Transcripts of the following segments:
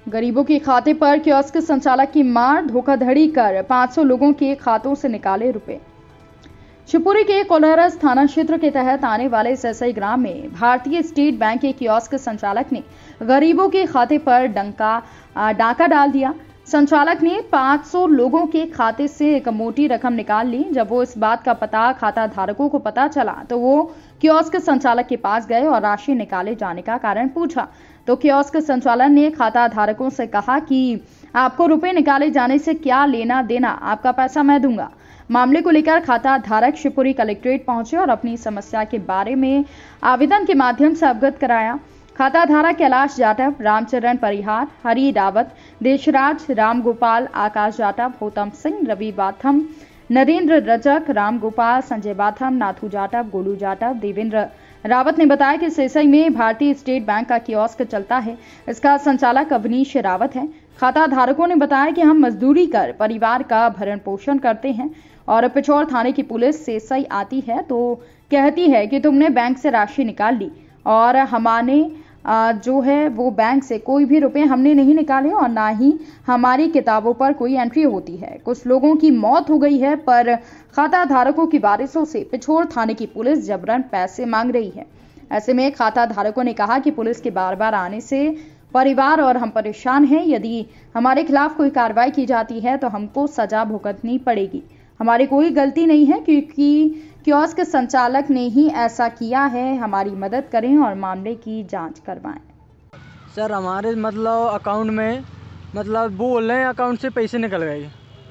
गरीबों के खाते पर कियोस्क संचालक की मार, धोखाधड़ी कर 500 लोगों के खातों से निकाले रुपए। शिवपुरी के कोल्हारस थाना क्षेत्र के तहत आने वाले सरसई ग्राम में भारतीय स्टेट बैंक के कियोस्क संचालक ने गरीबों के खाते पर डाका डाल दिया। संचालक ने 500 लोगों के खाते से एक मोटी रकम निकाल ली। जब वो इस बात का पता खाता धारकों को पता चला तो वो कियोस्क संचालक के पास गए और राशि निकाले जाने का कारण पूछा। तो कियोस्क संचालक ने खाता धारकों से कहा कि आपको रुपए निकाले जाने से क्या लेना देना, आपका पैसा मैं दूंगा। मामले को लेकर खाता धारक शिवपुरी कलेक्ट्रेट पहुंचे और अपनी समस्या के बारे में आवेदन के माध्यम से अवगत कराया। खाता धारक कैलाश जाटव, रामचरण परिहार, हरि रावत, देशराज, राम गोपाल, आकाश जाटव, होतम सिंह, रवि बाथम, नरेंद्र रजक, राम गोपाल, संजय बाथम, नाथू जाटव, गोलू जाटव, देवेंद्र रावत ने बताया कि सरसई में भारतीय स्टेट बैंक का कियोस्क चलता है। इसका संचालक अवनीश रावत है। खाता धारकों ने बताया कि हम मजदूरी कर परिवार का भरण पोषण करते हैं और पिछोर थाने की पुलिस सरसई आती है तो कहती है कि तुमने बैंक से राशि निकाल ली और हमारे जो है वो बैंक से कोई भी रुपए हमने नहीं निकाले और ना ही हमारी किताबों पर कोई एंट्री होती है। कुछ लोगों की मौत हो गई है पर खाता धारकों की वारिसों से पिछोर थाने की पुलिस जबरन पैसे मांग रही है। ऐसे में खाता धारकों ने कहा कि पुलिस के बार बार आने से परिवार और हम परेशान हैं। यदि हमारे खिलाफ कोई कार्रवाई की जाती है तो हमको सजा भुगतनी पड़ेगी। हमारी कोई गलती नहीं है क्योंकि कियोस्क संचालक ने ही ऐसा किया है। हमारी मदद करें और मामले की जांच करवाएं। सर हमारे अकाउंट में बोल रहे हैं अकाउंट से पैसे निकल गए।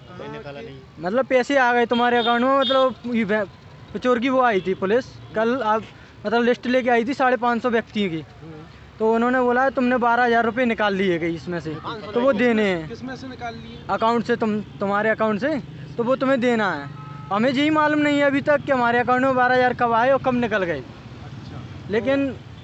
नहीं पैसे आ गए तुम्हारे अकाउंट में। पिछोर की वो आई थी पुलिस कल, आप लिस्ट लेके आई थी 550 व्यक्तियों की। तो उन्होंने बोला तुमने 12,000 रुपये निकाल लिए गई इसमें से, तो वो देने हैं। किसमें से निकाल लिए? अकाउंट से, तुम्हारे अकाउंट से, तो वो तुम्हें देना है। हमें यही मालूम नहीं है अभी तक कि हमारे अकाउंट में 12,000 कब आए और कब निकल गए। अच्छा, लेकिन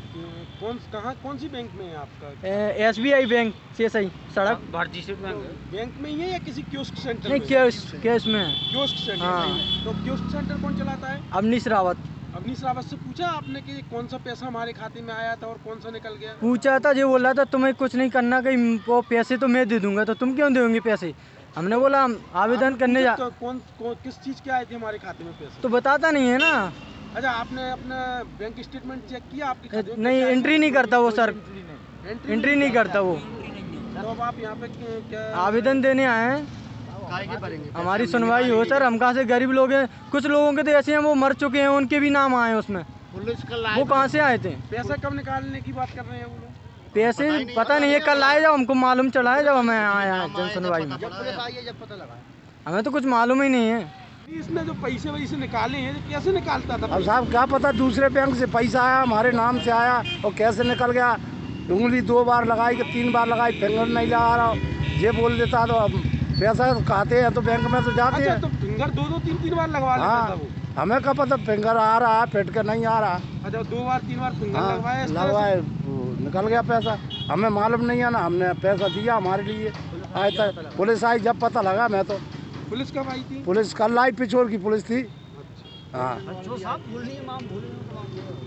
कौन सी बैंक में है आपका? SBI बैंक से सही सड़क भारतीय स्टेट बैंक में ही है या किसी कियोस्क सेंटर नहीं? कियोस्क में है। Kiosk centre. हाँ। तो कियोस्क सेंटर कौन चलाता है? अवनीश रावत। अवनीश रावत से पूछा आपने कि कौन सा पैसा हमारे खाते में आया था और कौन सा निकल गया? पूछा था, जो बोला था तुम्हें कुछ नहीं करना, कहीं वो पैसे तो मैं दे दूंगा, तो तुम क्यों दोगे पैसे? हमने बोला आवेदन करने जा। तो किस चीज के आए थे हमारे खाते में पैसे? तो बताता नहीं है ना। अच्छा, आपने अपना बैंक स्टेटमेंट चेक किया आपके खाते में? नहीं, एंट्री नहीं करता वो सर, एंट्री नहीं करता वो। तो अब आप यहाँ पे क्या आवेदन देने आए हैं? हमारी सुनवाई हो सर। हम कहाँ से गरीब लोग हैं, कुछ लोगों के तो ऐसे हैं वो मर चुके हैं, उनके भी नाम आए उसमें। वो कहाँ से आए थे? पैसा कब निकालने की बात कर रहे हैं वो लोग? पैसे पता नहीं है, कल आए जब हमको मालूम चला है, जब हमें आया है जन सुनवाई में। जब पुलिस आई है जब पता लगा। हमें तो कुछ मालूम ही नहीं है। इसने जो पैसे निकाले हैं कैसे निकालता था? अब साहब क्या पता, दूसरे बैंक से पैसा आया, हमारे नाम से आया और कैसे निकल गया। उंगली 2 बार लगाई कि 3 बार लगाई, फिंगर नहीं लगा रहा, ये बोल देता। तो अब पैसा खाते हैं तो बैंक में तो जाते हैं। तो फिंगर 2-3 बार लगवा लेता था वो। हमें क्या पता फिंगर आ रहा है, फिट के नहीं आ रहा। अच्छा, 2 बार 3 बार फिंगर लगवाए, निकल गया पैसा। हमें मालूम नहीं है ना, हमने पैसा दिया हमारे लिए आए तक। पुलिस आई जब पता लगा। मैं तो पुलिस कब आई थी? पुलिस कल आई, पिछोर की पुलिस थी। हाँ।